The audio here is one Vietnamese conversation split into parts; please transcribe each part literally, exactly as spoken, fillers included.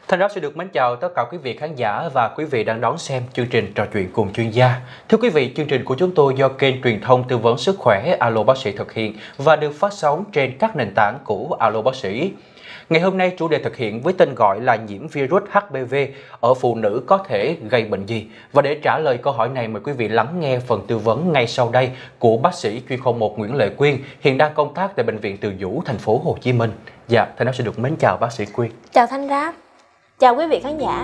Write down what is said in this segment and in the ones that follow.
Thanh Rót xin được mến chào tất cả quý vị khán giả và quý vị đang đón xem chương trình Trò chuyện cùng chuyên gia. Thưa quý vị, chương trình của chúng tôi do kênh truyền thông tư vấn sức khỏe Alo Bác sĩ thực hiện và được phát sóng trên các nền tảng của Alo Bác sĩ. Ngày hôm nay chủ đề thực hiện với tên gọi là nhiễm virus hát pê vê ở phụ nữ có thể gây bệnh gì? Và để trả lời câu hỏi này, mời quý vị lắng nghe phần tư vấn ngay sau đây của bác sĩ chuyên khoa một Nguyễn Lệ Quyên, hiện đang công tác tại Bệnh viện Từ Dũ, thành phố Hồ Chí Minh. Dạ, Thanh Rót xin được mến chào bác sĩ Quyên. Chào Thanh Rót. Chào quý vị khán giả.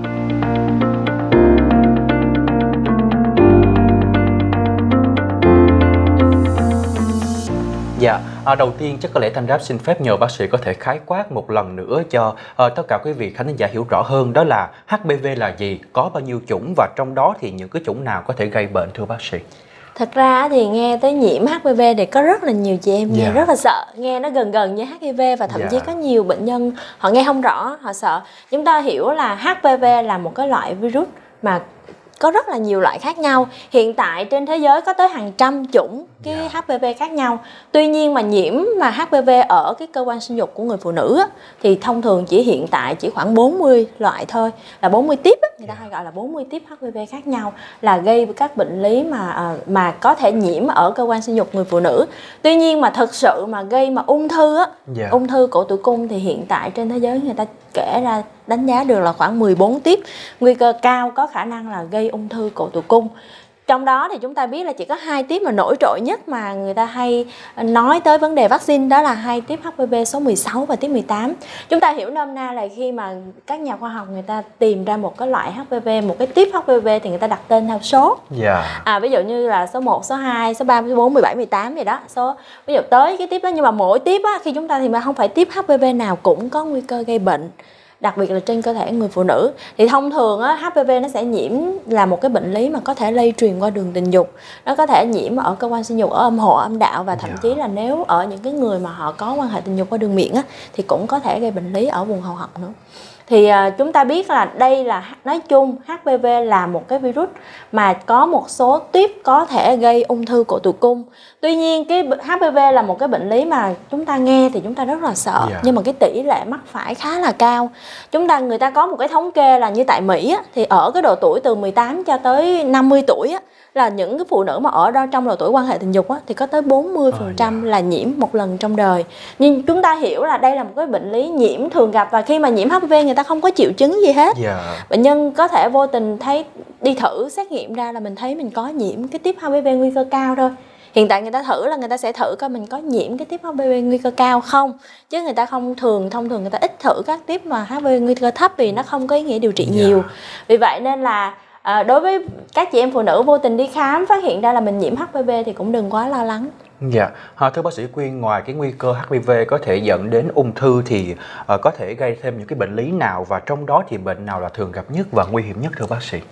Dạ, à, đầu tiên chắc có lẽ Thanh Rót xin phép nhờ bác sĩ có thể khái quát một lần nữa cho uh, tất cả quý vị khán giả hiểu rõ hơn, đó là hát pê vê là gì, có bao nhiêu chủng và trong đó thì những cái chủng nào có thể gây bệnh, thưa bác sĩ? Thật ra thì nghe tới nhiễm hát pê vê thì có rất là nhiều chị em nghe Yeah. rất là sợ, nghe nó gần gần như hát i vê và thậm Yeah. chí có nhiều bệnh nhân họ nghe không rõ, họ sợ. Chúng ta hiểu là hát pê vê là một cái loại virus mà có rất là nhiều loại khác nhau. Hiện tại trên thế giới có tới hàng trăm chủng cái Yeah. hát pê vê khác nhau. Tuy nhiên mà nhiễm mà hát pê vê ở cái cơ quan sinh dục của người phụ nữ á, thì thông thường chỉ hiện tại chỉ khoảng bốn mươi loại thôi, là bốn mươi tiếp á, người ta hay gọi là bốn mươi tiếp hát pê vê khác nhau là gây các bệnh lý mà mà có thể nhiễm ở cơ quan sinh dục người phụ nữ. Tuy nhiên mà thực sự mà gây mà ung thư á, Yeah. ung thư cổ tử cung thì hiện tại trên thế giới người ta kể ra đánh giá được là khoảng mười bốn tiếp nguy cơ cao có khả năng là gây ung thư cổ tử cung. Trong đó thì chúng ta biết là chỉ có hai tiếp mà nổi trội nhất mà người ta hay nói tới vấn đề vaccine, đó là hai tiếp hát pê vê số mười sáu và tiếp mười tám. Chúng ta hiểu nôm na là khi mà các nhà khoa học người ta tìm ra một cái loại hát pê vê, một cái tiếp hát pê vê thì người ta đặt tên theo số. Yeah. À, ví dụ như là số một, số hai, số ba, số bốn, mười bảy, mười tám vậy đó. Số ví dụ tới cái tiếp đó, nhưng mà mỗi tiếp á, khi chúng ta thì mà không phải tiếp hát pê vê nào cũng có nguy cơ gây bệnh, đặc biệt là trên cơ thể người phụ nữ. Thì thông thường á, hát pê vê nó sẽ nhiễm là một cái bệnh lý mà có thể lây truyền qua đường tình dục. Nó có thể nhiễm ở cơ quan sinh dục, ở âm hộ, âm đạo và thậm Yeah. chí là nếu ở những cái người mà họ có quan hệ tình dục qua đường miệng á, thì cũng có thể gây bệnh lý ở vùng hầu họng nữa. Thì uh, chúng ta biết là đây là, nói chung hát pê vê là một cái virus mà có một số tiếp có thể gây ung thư cổ tử cung. Tuy nhiên cái hát pê vê là một cái bệnh lý mà chúng ta nghe thì chúng ta rất là sợ. Yeah. Nhưng mà cái tỷ lệ mắc phải khá là cao. Chúng ta người ta có một cái thống kê là như tại Mỹ á, thì ở cái độ tuổi từ mười tám cho tới năm mươi tuổi á, là những cái phụ nữ mà ở đó trong độ tuổi quan hệ tình dục á, thì có tới bốn mươi phần trăm oh, yeah. là nhiễm một lần trong đời. Nhưng chúng ta hiểu là đây là một cái bệnh lý nhiễm thường gặp, và khi mà nhiễm hát pê vê người ta không có triệu chứng gì hết. Yeah. Bệnh nhân có thể vô tình thấy đi thử xét nghiệm ra là mình thấy mình có nhiễm cái tiếp hát pê vê nguy cơ cao thôi. Hiện tại người ta thử là người ta sẽ thử coi mình có nhiễm cái tiếp hát pê vê nguy cơ cao không, chứ người ta không thường thông thường người ta ít thử các tiếp mà hát pê vê nguy cơ thấp vì nó không có ý nghĩa điều trị nhiều. Yeah. Vì vậy nên là à, đối với các chị em phụ nữ vô tình đi khám phát hiện ra là mình nhiễm hát pê vê thì cũng đừng quá lo lắng. Dạ, à, thưa bác sĩ Quyên, ngoài cái nguy cơ hát pê vê có thể dẫn đến ung thư thì uh, có thể gây thêm những cái bệnh lý nào, và trong đó thì bệnh nào là thường gặp nhất và nguy hiểm nhất, thưa bác sĩ?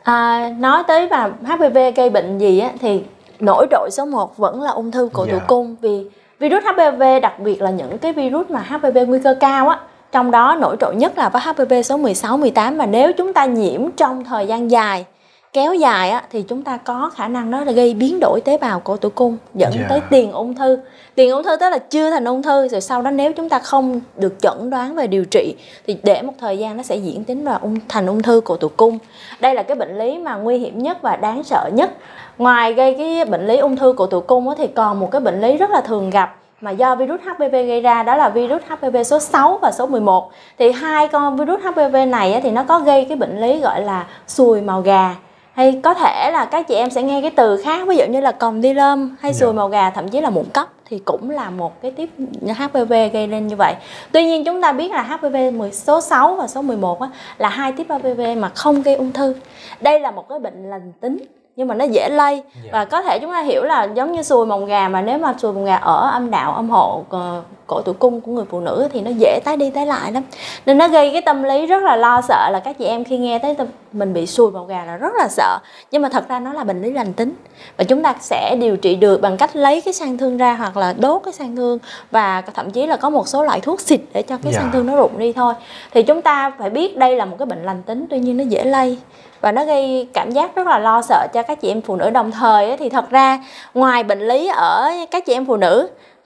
À, nói tới và hát pê vê gây bệnh gì á, thì nổi trội số một vẫn là ung thư cổ tử Yeah. cung. Vì virus hát pê vê, đặc biệt là những cái virus mà hát pê vê nguy cơ cao á, trong đó nổi trội nhất là với hát pê vê số mười sáu, mười tám, mà nếu chúng ta nhiễm trong thời gian dài, kéo dài á, thì chúng ta có khả năng đó là gây biến đổi tế bào cổ tử cung, dẫn Yeah. tới tiền ung thư. Tiền ung thư tức là chưa thành ung thư, rồi sau đó nếu chúng ta không được chẩn đoán về điều trị thì để một thời gian nó sẽ diễn tiến vào ung thành ung thư cổ tử cung. Đây là cái bệnh lý mà nguy hiểm nhất và đáng sợ nhất. Ngoài gây cái bệnh lý ung thư cổ tử cung á, thì còn một cái bệnh lý rất là thường gặp mà do virus hát pê vê gây ra, đó là virus hát pê vê số sáu và số mười một. Thì hai con virus hát pê vê này á, thì nó có gây cái bệnh lý gọi là sùi màu gà, hay có thể là các chị em sẽ nghe cái từ khác, ví dụ như là còng đi lơm hay sùi Yeah. màu gà, thậm chí là mụn cóc, thì cũng là một cái tiếp hát pê vê gây nên như vậy. Tuy nhiên chúng ta biết là hát pê vê số sáu và số mười một á, là hai tiếp hát pê vê mà không gây ung thư. Đây là một cái bệnh lành tính nhưng mà nó dễ lây. Yeah. Và có thể chúng ta hiểu là giống như sùi mồng gà, mà nếu mà sùi mồng gà ở âm đạo, âm hộ, cổ tử cung của người phụ nữ thì nó dễ tái đi tái lại lắm. Nên nó gây cái tâm lý rất là lo sợ, là các chị em khi nghe tới mình bị sùi mồng gà là rất là sợ. Nhưng mà thật ra nó là bệnh lý lành tính và chúng ta sẽ điều trị được bằng cách lấy cái sang thương ra hoặc là đốt cái sang thương, và thậm chí là có một số loại thuốc xịt để cho cái Yeah. sang thương nó rụng đi thôi. Thì chúng ta phải biết đây là một cái bệnh lành tính, tuy nhiên nó dễ lây và nó gây cảm giác rất là lo sợ cho các chị em phụ nữ. Đồng thời thì thật ra ngoài bệnh lý ở các chị em phụ nữ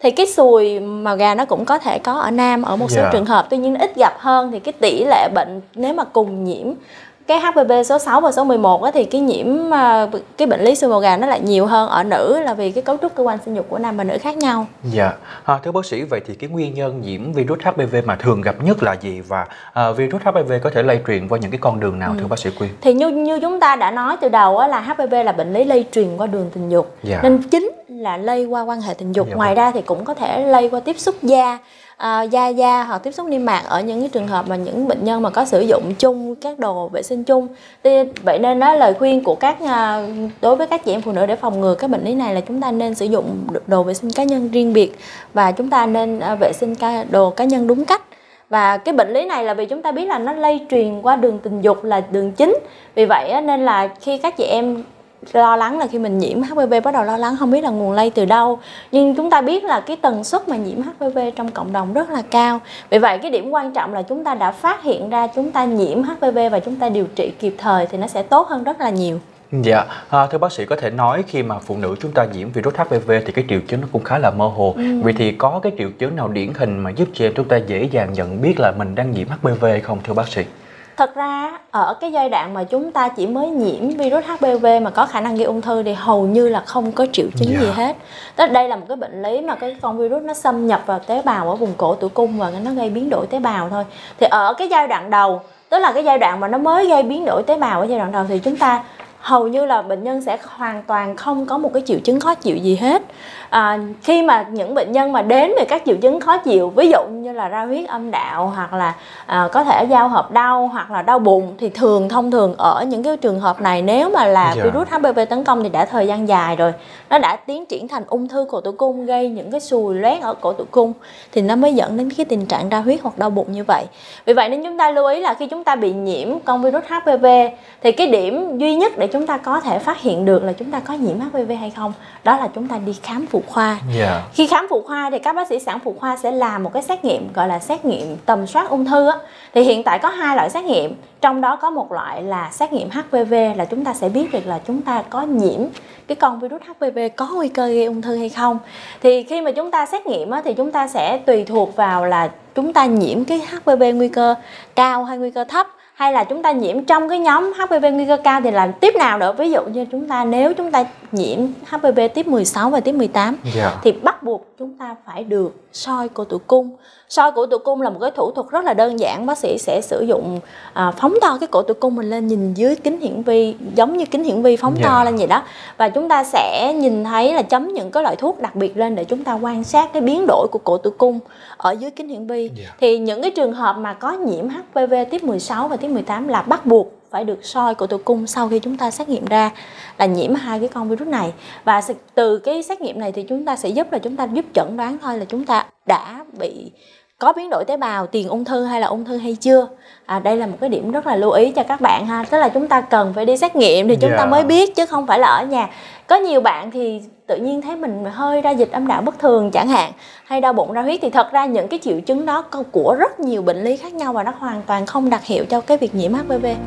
Thì cái sùi màu gà nó cũng có thể có ở nam ở một số Dạ. trường hợp, tuy nhiên ít gặp hơn. Thì cái tỷ lệ bệnh nếu mà cùng nhiễm cái hát pê vê số sáu và số mười một á, thì cái nhiễm à, cái bệnh lý sùi màu gà nó lại nhiều hơn ở nữ, là vì cái cấu trúc cơ quan sinh dục của nam và nữ khác nhau. Dạ, à, thưa bác sĩ, vậy thì cái nguyên nhân nhiễm virus hát pê vê mà thường gặp nhất là gì, và à, virus hát pê vê có thể lây truyền qua những cái con đường nào Ừ. thưa bác sĩ Quyên? Thì như như chúng ta đã nói từ đầu á, là hát pê vê là bệnh lý lây truyền qua đường tình dục. Dạ. Nên chính là lây qua quan hệ tình dục. Dạ. Ngoài ra thì cũng có thể lây qua tiếp xúc da, à, da da hoặc tiếp xúc niêm mạc ở những cái trường hợp mà những bệnh nhân mà có sử dụng chung các đồ vệ sinh chung. Thì, vậy nên đó, lời khuyên của các à, đối với các chị em phụ nữ để phòng ngừa các bệnh lý này là chúng ta nên sử dụng đồ vệ sinh cá nhân riêng biệt, và chúng ta nên à, vệ sinh cá, đồ cá nhân đúng cách. Và cái bệnh lý này là vì chúng ta biết là nó lây truyền qua đường tình dục là đường chính. Vì vậy nên là khi các chị em lo lắng là khi mình nhiễm hát pê vê, bắt đầu lo lắng không biết là nguồn lây từ đâu. Nhưng chúng ta biết là cái tần suất mà nhiễm hát pê vê trong cộng đồng rất là cao. Vì vậy cái điểm quan trọng là chúng ta đã phát hiện ra chúng ta nhiễm hát pê vê và chúng ta điều trị kịp thời thì nó sẽ tốt hơn rất là nhiều. Dạ, à, thưa bác sĩ, có thể nói khi mà phụ nữ chúng ta nhiễm virus hát pê vê thì cái triệu chứng nó cũng khá là mơ hồ. Ừ. Vậy thì có cái triệu chứng nào điển hình mà giúp cho chúng ta dễ dàng nhận biết là mình đang nhiễm hát pê vê hay không thưa bác sĩ? Thật ra ở cái giai đoạn mà chúng ta chỉ mới nhiễm virus hát pê vê mà có khả năng gây ung thư thì hầu như là không có triệu chứng Dạ. gì hết. Tức đây là một cái bệnh lý mà cái con virus nó xâm nhập vào tế bào ở vùng cổ tử cung và nó gây biến đổi tế bào thôi. Thì ở cái giai đoạn đầu, tức là cái giai đoạn mà nó mới gây biến đổi tế bào ở giai đoạn đầu, thì chúng ta hầu như là bệnh nhân sẽ hoàn toàn không có một cái triệu chứng khó chịu gì hết. À, khi mà những bệnh nhân mà đến về các triệu chứng khó chịu, ví dụ như là ra huyết âm đạo, hoặc là à, có thể giao hợp đau, hoặc là đau bụng, thì thường thông thường ở những cái trường hợp này, nếu mà là Dạ. virus hát pê vê tấn công thì đã thời gian dài rồi, nó đã tiến triển thành ung thư cổ tử cung, gây những cái sùi loét ở cổ tử cung, thì nó mới dẫn đến cái tình trạng ra huyết hoặc đau bụng như vậy. Vì vậy nên chúng ta lưu ý là khi chúng ta bị nhiễm con virus hát pê vê thì cái điểm duy nhất để chúng ta có thể phát hiện được là chúng ta có nhiễm hát pê vê hay không, đó là chúng ta đi khám phụ khoa. Dạ. Khi khám phụ khoa thì các bác sĩ sản phụ khoa sẽ làm một cái xét nghiệm gọi là xét nghiệm tầm soát ung thư á. Thì hiện tại có hai loại xét nghiệm, trong đó có một loại là xét nghiệm hát pê vê, là chúng ta sẽ biết được là chúng ta có nhiễm cái con virus hát pê vê có nguy cơ gây ung thư hay không. Thì khi mà chúng ta xét nghiệm á, thì chúng ta sẽ tùy thuộc vào là chúng ta nhiễm cái hát pê vê nguy cơ cao hay nguy cơ thấp, hay là chúng ta nhiễm trong cái nhóm hát pê vê nguy cơ cao thì là tiếp nào nữa. Ví dụ như chúng ta nếu chúng ta nhiễm hát pê vê tiếp mười sáu và tiếp mười tám Dạ. thì bắt buộc chúng ta phải được soi cổ tử cung. Soi cổ tử cung là một cái thủ thuật rất là đơn giản. Bác sĩ sẽ sử dụng à, phóng to cái cổ tử cung mình lên, nhìn dưới kính hiển vi, giống như kính hiển vi phóng Dạ. to lên vậy đó. Và chúng ta sẽ nhìn thấy là chấm những cái loại thuốc đặc biệt lên để chúng ta quan sát cái biến đổi của cổ tử cung ở dưới kính hiển vi. Dạ. Thì những cái trường hợp mà có nhiễm hát pê vê tiếp mười sáu và tiếp mười tám là bắt buộc phải được soi cổ tử cung sau khi chúng ta xét nghiệm ra là nhiễm hai cái con virus này. Và từ cái xét nghiệm này thì chúng ta sẽ giúp là chúng ta giúp chẩn đoán thôi là chúng ta đã bị có biến đổi tế bào tiền ung thư hay là ung thư hay chưa. À, đây là một cái điểm rất là lưu ý cho các bạn ha. Tức là chúng ta cần phải đi xét nghiệm thì chúng Dạ. ta mới biết, chứ không phải là ở nhà. Có nhiều bạn thì tự nhiên thấy mình hơi ra dịch âm đạo bất thường chẳng hạn, hay đau bụng ra huyết, thì thật ra những cái triệu chứng đó của rất nhiều bệnh lý khác nhau và nó hoàn toàn không đặc hiệu cho cái việc nhiễm hát pê vê.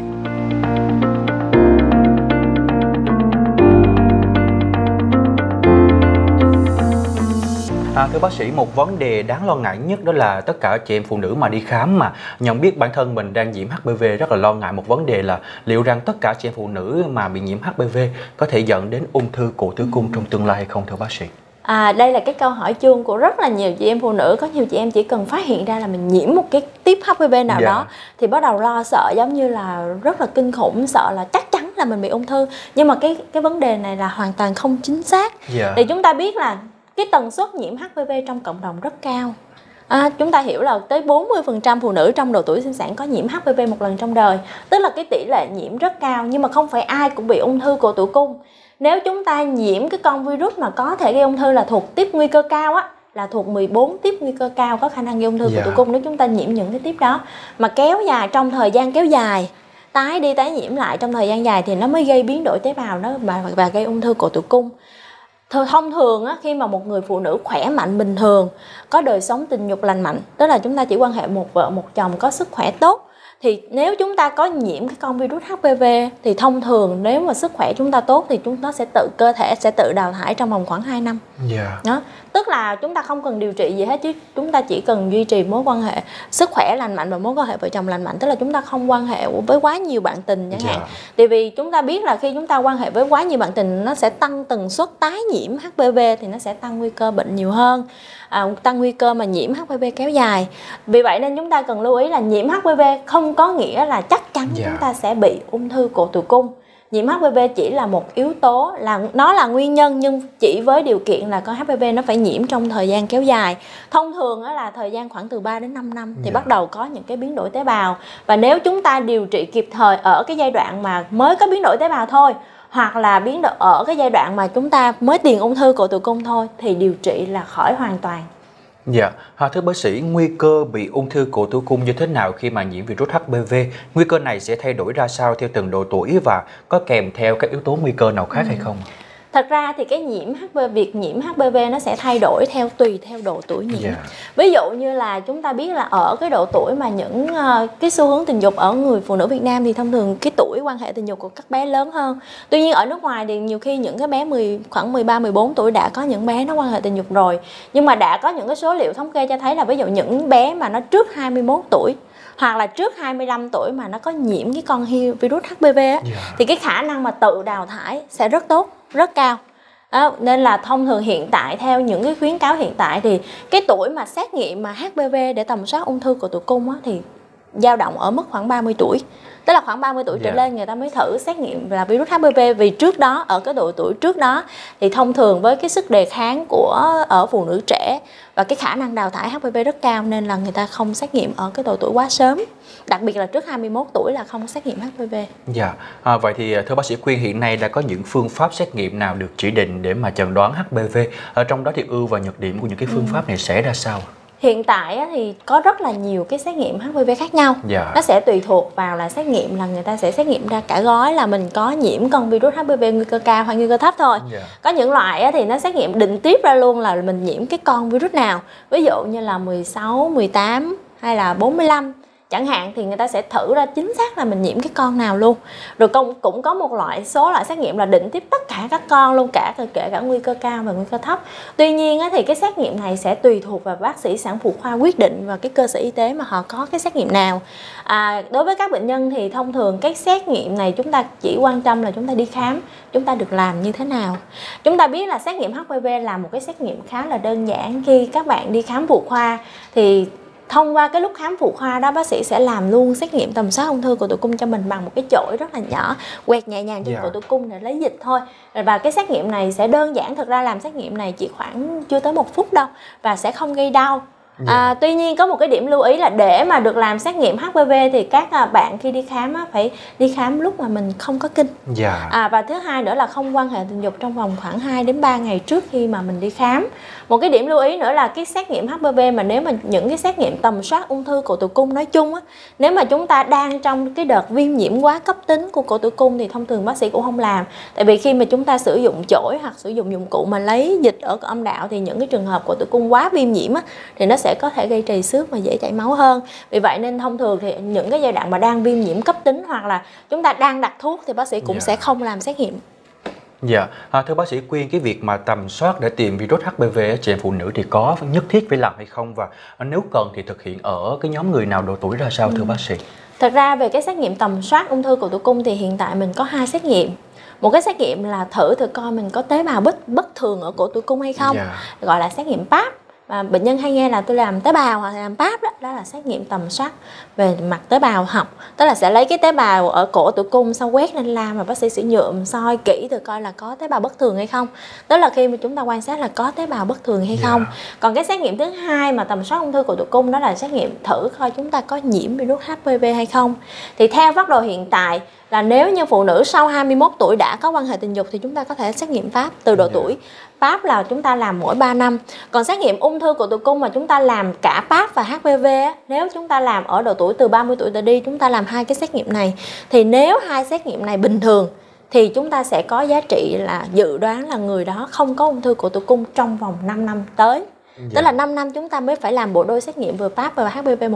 À, thưa bác sĩ, một vấn đề đáng lo ngại nhất đó là tất cả chị em phụ nữ mà đi khám mà nhận biết bản thân mình đang nhiễm hát pê vê rất là lo ngại một vấn đề là liệu rằng tất cả chị em phụ nữ mà bị nhiễm hát pê vê có thể dẫn đến ung thư cổ tử cung trong tương lai hay không thưa bác sĩ? À, đây là cái câu hỏi chung của rất là nhiều chị em phụ nữ. Có nhiều chị em chỉ cần phát hiện ra là mình nhiễm một cái tiếp hát pê vê nào Dạ. đó thì bắt đầu lo sợ, giống như là rất là kinh khủng, sợ là chắc chắn là mình bị ung thư. Nhưng mà cái cái vấn đề này là hoàn toàn không chính xác. Dạ. Thì chúng ta biết là cái tần suất nhiễm hát pê vê trong cộng đồng rất cao. À, chúng ta hiểu là tới bốn mươi phần trăm phụ nữ trong độ tuổi sinh sản có nhiễm hát pê vê một lần trong đời. Tức là cái tỷ lệ nhiễm rất cao, nhưng mà không phải ai cũng bị ung thư cổ tử cung. Nếu chúng ta nhiễm cái con virus mà có thể gây ung thư là thuộc tiếp nguy cơ cao á, là thuộc mười bốn tiếp nguy cơ cao có khả năng gây ung thư Dạ. cổ tử cung. Nếu chúng ta nhiễm những cái tiếp đó mà kéo dài trong thời gian kéo dài, tái đi tái nhiễm lại trong thời gian dài thì nó mới gây biến đổi tế bào đó và, và gây ung thư cổ tử cung. Thông thường á, khi mà một người phụ nữ khỏe mạnh bình thường, có đời sống tình dục lành mạnh, tức là chúng ta chỉ quan hệ một vợ một chồng có sức khỏe tốt, Thì nếu chúng ta có nhiễm cái con virus hát pê vê thì thông thường nếu mà sức khỏe chúng ta tốt thì chúng nó sẽ tự cơ thể sẽ tự đào thải trong vòng khoảng hai năm. Yeah. Đó, tức là chúng ta không cần điều trị gì hết, chứ chúng ta chỉ cần duy trì mối quan hệ sức khỏe lành mạnh và mối quan hệ vợ chồng lành mạnh, tức là chúng ta không quan hệ với quá nhiều bạn tình chẳng hạn. Yeah. Tại vì chúng ta biết là khi chúng ta quan hệ với quá nhiều bạn tình nó sẽ tăng tần suất tái nhiễm hát pê vê, thì nó sẽ tăng nguy cơ bệnh nhiều hơn, à, tăng nguy cơ mà nhiễm hát pê vê kéo dài. Vì vậy nên chúng ta cần lưu ý là nhiễm hát pê vê không có nghĩa là chắc chắn Yeah. chúng ta sẽ bị ung thư cổ tử cung. Nhiễm hát pê vê chỉ là một yếu tố, là nó là nguyên nhân, nhưng chỉ với điều kiện là con hát pê vê nó phải nhiễm trong thời gian kéo dài. Thông thường đó là thời gian khoảng từ ba đến năm năm thì Yeah. bắt đầu có những cái biến đổi tế bào. Và nếu chúng ta điều trị kịp thời ở cái giai đoạn mà mới có biến đổi tế bào thôi, hoặc là biến đổi ở cái giai đoạn mà chúng ta mới tiền ung thư cổ tử cung thôi, thì điều trị là khỏi hoàn toàn. Dạ, à, thưa bác sĩ, nguy cơ bị ung thư cổ tử cung như thế nào khi mà nhiễm virus hát pê vê? Nguy cơ này sẽ thay đổi ra sao theo từng độ tuổi và có kèm theo các yếu tố nguy cơ nào khác ừ. hay không? Thật ra thì cái nhiễm hát pê vê, việc nhiễm hát pê vê nó sẽ thay đổi theo tùy theo độ tuổi nhiễm. Yeah. Ví dụ như là chúng ta biết là ở cái độ tuổi mà những uh, cái xu hướng tình dục ở người phụ nữ Việt Nam thì thông thường cái tuổi quan hệ tình dục của các bé lớn hơn. Tuy nhiên ở nước ngoài thì nhiều khi những cái bé mười, khoảng mười ba, mười bốn tuổi đã có những bé nó quan hệ tình dục rồi. Nhưng mà đã có những cái số liệu thống kê cho thấy là ví dụ những bé mà nó trước hai mươi mốt tuổi hoặc là trước hai mươi lăm tuổi mà nó có nhiễm cái con virus hát pê vê á, yeah. thì cái khả năng mà tự đào thải sẽ rất tốt, rất cao. Đó, nên là thông thường hiện tại theo những cái khuyến cáo hiện tại thì cái tuổi mà xét nghiệm mà hát pê vê để tầm soát ung thư cổ tử cung á, thì dao động ở mức khoảng ba mươi tuổi. Tức là khoảng ba mươi tuổi trở yeah. lên người ta mới thử xét nghiệm là virus hát pê vê, vì trước đó ở cái độ tuổi trước đó thì thông thường với cái sức đề kháng của ở phụ nữ trẻ và cái khả năng đào thải hát pê vê rất cao nên là người ta không xét nghiệm ở cái độ tuổi quá sớm. Đặc biệt là trước hai mươi mốt tuổi là không xét nghiệm hát pê vê. Dạ, à, vậy thì thưa bác sĩ Quyên, hiện nay đã có những phương pháp xét nghiệm nào được chỉ định để mà chẩn đoán hát pê vê? Ở trong đó thì ưu và nhược điểm của những cái phương ừ. pháp này sẽ ra sao? Hiện tại thì có rất là nhiều cái xét nghiệm hát pê vê khác nhau. Yeah. Nó sẽ tùy thuộc vào là xét nghiệm là người ta sẽ xét nghiệm ra cả gói là mình có nhiễm con virus hát pê vê nguy cơ cao hay nguy cơ thấp thôi. Yeah. Có những loại thì nó xét nghiệm định tiếp ra luôn là mình nhiễm cái con virus nào. Ví dụ như là mười sáu, mười tám hay là bốn mươi lăm chẳng hạn, thì người ta sẽ thử ra chính xác là mình nhiễm cái con nào luôn. Rồi cũng có một loại số loại xét nghiệm là định tiếp tất cả các con luôn, cả kể cả nguy cơ cao và nguy cơ thấp. Tuy nhiên thì cái xét nghiệm này sẽ tùy thuộc vào bác sĩ sản phụ khoa quyết định và cái cơ sở y tế mà họ có cái xét nghiệm nào. À, đối với các bệnh nhân thì thông thường cái xét nghiệm này chúng ta chỉ quan tâm là chúng ta đi khám, chúng ta được làm như thế nào. Chúng ta biết là xét nghiệm hát pê vê là một cái xét nghiệm khá là đơn giản. Khi các bạn đi khám phụ khoa thì thông qua cái lúc khám phụ khoa đó, bác sĩ sẽ làm luôn xét nghiệm tầm soát ung thư cổ tử cung cho mình bằng một cái chổi rất là nhỏ, quẹt nhẹ nhàng trên yeah. cổ tử cung để lấy dịch thôi. Và cái xét nghiệm này sẽ đơn giản, thực ra làm xét nghiệm này chỉ khoảng chưa tới một phút đâu và sẽ không gây đau. Yeah. À, tuy nhiên có một cái điểm lưu ý là để mà được làm xét nghiệm hát pê vê thì các bạn khi đi khám á, phải đi khám lúc mà mình không có kinh. Yeah. À, và thứ hai nữa là không quan hệ tình dục trong vòng khoảng hai đến ba ngày trước khi mà mình đi khám. Một cái điểm lưu ý nữa là cái xét nghiệm hát pê vê mà nếu mà những cái xét nghiệm tầm soát ung thư cổ tử cung nói chung á, nếu mà chúng ta đang trong cái đợt viêm nhiễm quá cấp tính của cổ tử cung thì thông thường bác sĩ cũng không làm. Tại vì khi mà chúng ta sử dụng chổi hoặc sử dụng dụng cụ mà lấy dịch ở âm đạo thì những cái trường hợp cổ tử cung quá viêm nhiễm á, thì nó sẽ có thể gây trầy xước và dễ chảy máu hơn. Vì vậy nên thông thường thì những cái giai đoạn mà đang viêm nhiễm cấp tính hoặc là chúng ta đang đặt thuốc thì bác sĩ cũng yeah. sẽ không làm xét nghiệm. Dạ, à, thưa bác sĩ Quyên, cái việc mà tầm soát để tìm virus hát pê vê ở chị em phụ nữ thì có nhất thiết phải làm hay không, và nếu cần thì thực hiện ở cái nhóm người nào, độ tuổi ra sao, ừ. thưa bác sĩ? Thật ra về cái xét nghiệm tầm soát ung thư cổ tử cung thì hiện tại mình có hai xét nghiệm. Một cái xét nghiệm là thử thử coi mình có tế bào bất bất thường ở cổ tử cung hay không, yeah. gọi là xét nghiệm páp. Và bệnh nhân hay nghe là tôi làm tế bào hoặc là làm páp, đó, đó là xét nghiệm tầm soát về mặt tế bào học. Tức là sẽ lấy cái tế bào ở cổ tử cung sau quét lên lam và bác sĩ sẽ nhuộm soi kỹ từ coi là có tế bào bất thường hay không. Đó là khi mà chúng ta quan sát là có tế bào bất thường hay không. Yeah. Còn cái xét nghiệm thứ hai mà tầm soát ung thư cổ tử cung đó là xét nghiệm thử coi chúng ta có nhiễm virus hát pê vê hay không. Thì theo phác đồ hiện tại là nếu như phụ nữ sau hai mươi mốt tuổi đã có quan hệ tình dục thì chúng ta có thể xét nghiệm páp từ độ yeah. tuổi. Páp là chúng ta làm mỗi ba năm. Còn xét nghiệm ung thư cổ tử cung mà chúng ta làm cả páp và hát pê vê á, nếu chúng ta làm ở độ tuổi từ ba mươi tuổi trở đi, chúng ta làm hai cái xét nghiệm này, thì nếu hai xét nghiệm này bình thường thì chúng ta sẽ có giá trị là dự đoán là người đó không có ung thư cổ tử cung trong vòng năm năm tới. Dạ. Tức là năm năm chúng ta mới phải làm bộ đôi xét nghiệm vừa páp và hát pê vê một lần.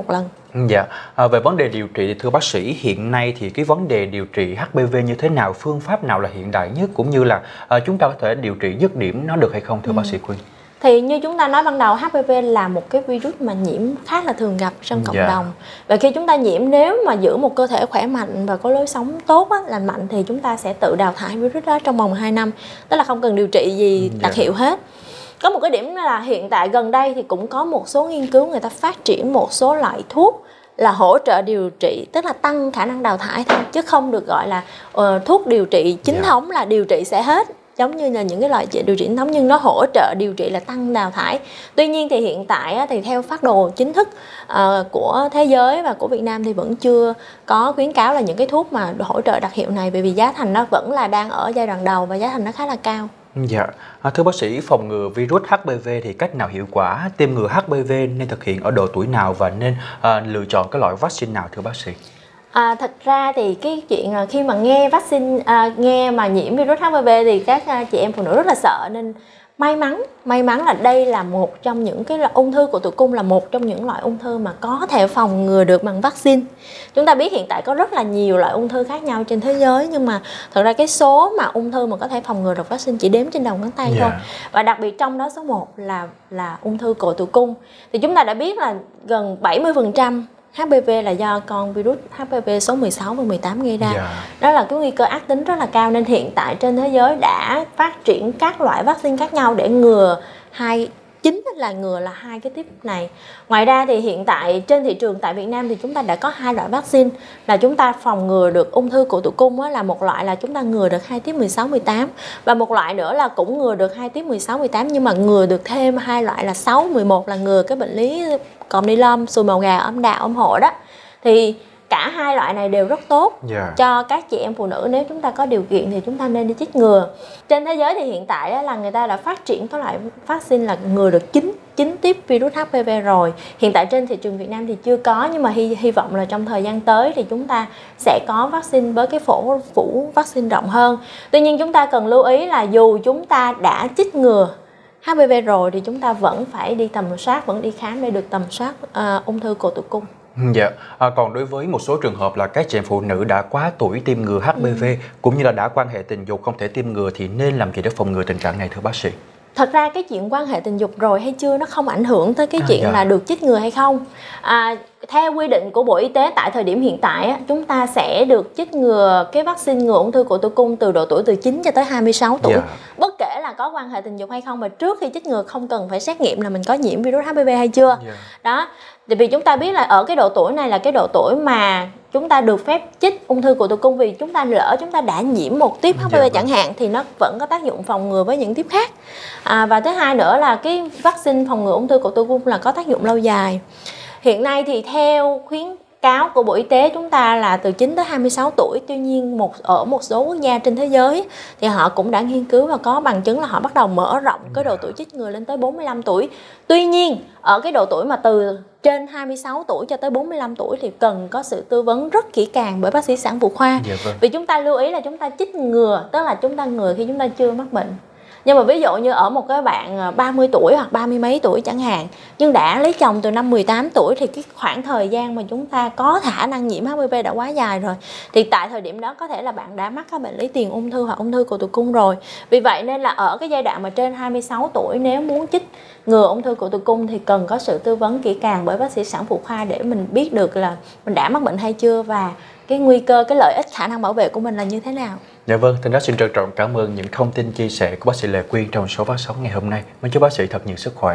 Dạ, à, về vấn đề điều trị thì thưa bác sĩ, hiện nay thì cái vấn đề điều trị hát pê vê như thế nào, phương pháp nào là hiện đại nhất, cũng như là à, chúng ta có thể điều trị dứt điểm nó được hay không thưa ừ. bác sĩ Quyên? Thì như chúng ta nói ban đầu, hát pê vê là một cái virus mà nhiễm khá là thường gặp trong cộng yeah. đồng. Và khi chúng ta nhiễm, nếu mà giữ một cơ thể khỏe mạnh và có lối sống tốt, á, lành mạnh, thì chúng ta sẽ tự đào thải virus đó trong vòng hai năm. Tức là không cần điều trị gì đặc yeah. hiệu hết. Có một cái điểm là hiện tại gần đây thì cũng có một số nghiên cứu người ta phát triển một số loại thuốc là hỗ trợ điều trị, tức là tăng khả năng đào thải thôi, chứ không được gọi là uh, thuốc điều trị chính yeah. thống là điều trị sẽ hết, giống như là những cái loại điều trị chính thống, nhưng nó hỗ trợ điều trị là tăng đào thải. Tuy nhiên thì hiện tại á, thì theo phác đồ chính thức uh, của thế giới và của Việt Nam thì vẫn chưa có khuyến cáo là những cái thuốc mà hỗ trợ đặc hiệu này, bởi vì giá thành nó vẫn là đang ở giai đoạn đầu và giá thành nó khá là cao. Dạ, à, thưa bác sĩ, phòng ngừa virus hát pê vê thì cách nào hiệu quả? Tiêm ngừa hát pê vê nên thực hiện ở độ tuổi nào và nên à, lựa chọn cái loại vaccine nào thưa bác sĩ? À, thật ra thì cái chuyện là khi mà nghe vaccine, à, nghe mà nhiễm virus hát pê vê thì các à, chị em phụ nữ rất là sợ, nên may mắn may mắn là đây là một trong những cái là ung thư cổ tử cung, là một trong những loại ung thư mà có thể phòng ngừa được bằng vaccine. Chúng ta biết hiện tại có rất là nhiều loại ung thư khác nhau trên thế giới, nhưng mà thật ra cái số mà ung thư mà có thể phòng ngừa được vaccine chỉ đếm trên đầu ngón tay yeah. thôi. Và đặc biệt trong đó số một là là ung thư cổ tử cung. Thì chúng ta đã biết là gần bảy mươi phần trăm hát pê vê là do con virus hát pê vê số mười sáu và mười tám gây ra. Yeah. Đó là cái nguy cơ ác tính rất là cao, nên hiện tại trên thế giới đã phát triển các loại vaccine khác nhau để ngừa hai chính là ngừa là hai cái tiếp này. Ngoài ra thì hiện tại trên thị trường tại Việt Nam thì chúng ta đã có hai loại vaccine là chúng ta phòng ngừa được ung thư cổ tử cung á, là một loại là chúng ta ngừa được hai tiếp mười sáu mười tám, và một loại nữa là cũng ngừa được hai tiếp mười sáu mười tám, nhưng mà ngừa được thêm hai loại là sáu mười một, là ngừa cái bệnh lý còm ni lông, sùi màu gà, âm đạo, âm hộ đó. Thì cả hai loại này đều rất tốt yeah. cho các chị em phụ nữ. Nếu chúng ta có điều kiện thì chúng ta nên đi chích ngừa. Trên thế giới thì hiện tại là người ta đã phát triển các loại vaccine là ngừa được chín chín tiếp virus hát pê vê rồi. Hiện tại trên thị trường Việt Nam thì chưa có, nhưng mà hy, hy vọng là trong thời gian tới thì chúng ta sẽ có vaccine với cái phổ phủ vaccine rộng hơn. Tuy nhiên chúng ta cần lưu ý là dù chúng ta đã chích ngừa hát pê vê rồi thì chúng ta vẫn phải đi tầm soát, vẫn đi khám để được tầm soát uh, ung thư cổ tử cung. Dạ, à, còn đối với một số trường hợp là các chị em phụ nữ đã quá tuổi tiêm ngừa hát pê vê ừ. cũng như là đã quan hệ tình dục không thể tiêm ngừa thì nên làm gì để phòng ngừa tình trạng này thưa bác sĩ? Thật ra cái chuyện quan hệ tình dục rồi hay chưa nó không ảnh hưởng tới cái chuyện à, dạ. là được chích ngừa hay không. À, theo quy định của Bộ Y tế tại thời điểm hiện tại á, chúng ta sẽ được chích ngừa cái vaccine ngừa ung thư cổ tử cung từ độ tuổi từ chín cho tới hai mươi sáu tuổi. Yeah. Bất kể là có quan hệ tình dục hay không, mà trước khi chích ngừa không cần phải xét nghiệm là mình có nhiễm virus hát pê vê hay chưa. Yeah. Đó. Tại vì chúng ta biết là ở cái độ tuổi này là cái độ tuổi mà chúng ta được phép chích ung thư cổ tử cung, vì chúng ta lỡ chúng ta đã nhiễm một tiếp hát pê vê yeah. chẳng hạn thì nó vẫn có tác dụng phòng ngừa với những tiếp khác. À, và thứ hai nữa là cái vaccine phòng ngừa ung thư cổ tử cung là có tác dụng lâu dài. Hiện nay thì theo khuyến cáo của Bộ Y tế chúng ta là từ chín tới hai mươi sáu tuổi. Tuy nhiên một ở một số quốc gia trên thế giới thì họ cũng đã nghiên cứu và có bằng chứng là họ bắt đầu mở rộng cái độ tuổi chích ngừa lên tới bốn mươi lăm tuổi. Tuy nhiên ở cái độ tuổi mà từ trên hai mươi sáu tuổi cho tới bốn mươi lăm tuổi thì cần có sự tư vấn rất kỹ càng bởi bác sĩ sản phụ khoa. Dạ vâng. Vì chúng ta lưu ý là chúng ta chích ngừa, tức là chúng ta ngừa khi chúng ta chưa mắc bệnh. Nhưng mà ví dụ như ở một cái bạn ba mươi tuổi hoặc ba mươi mấy tuổi chẳng hạn, nhưng đã lấy chồng từ năm mười tám tuổi thì cái khoảng thời gian mà chúng ta có khả năng nhiễm hát pê vê đã quá dài rồi. Thì tại thời điểm đó có thể là bạn đã mắc các bệnh lý tiền ung thư hoặc ung thư cổ tử cung rồi. Vì vậy nên là ở cái giai đoạn mà trên hai mươi sáu tuổi nếu muốn chích ngừa ung thư cổ tử cung thì cần có sự tư vấn kỹ càng bởi bác sĩ sản phụ khoa để mình biết được là mình đã mắc bệnh hay chưa và cái nguy cơ, cái lợi ích, khả năng bảo vệ của mình là như thế nào. Dạ vâng, Thanh Đắc xin trân trọng cảm ơn những thông tin chia sẻ của bác sĩ Lê Quyên trong số phát sóng ngày hôm nay. Mong chúc bác sĩ thật nhiều sức khỏe.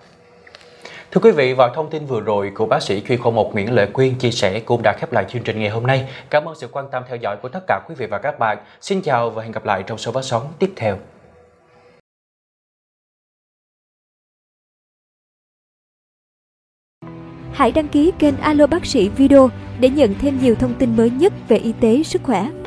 Thưa quý vị, và thông tin vừa rồi của bác sĩ chuyên khoa một Nguyễn Lê Quyên chia sẻ cũng đã khép lại chương trình ngày hôm nay. Cảm ơn sự quan tâm theo dõi của tất cả quý vị và các bạn. Xin chào và hẹn gặp lại trong số phát sóng tiếp theo. Hãy đăng ký kênh Alo Bác sĩ Video để nhận thêm nhiều thông tin mới nhất về y tế, sức khỏe.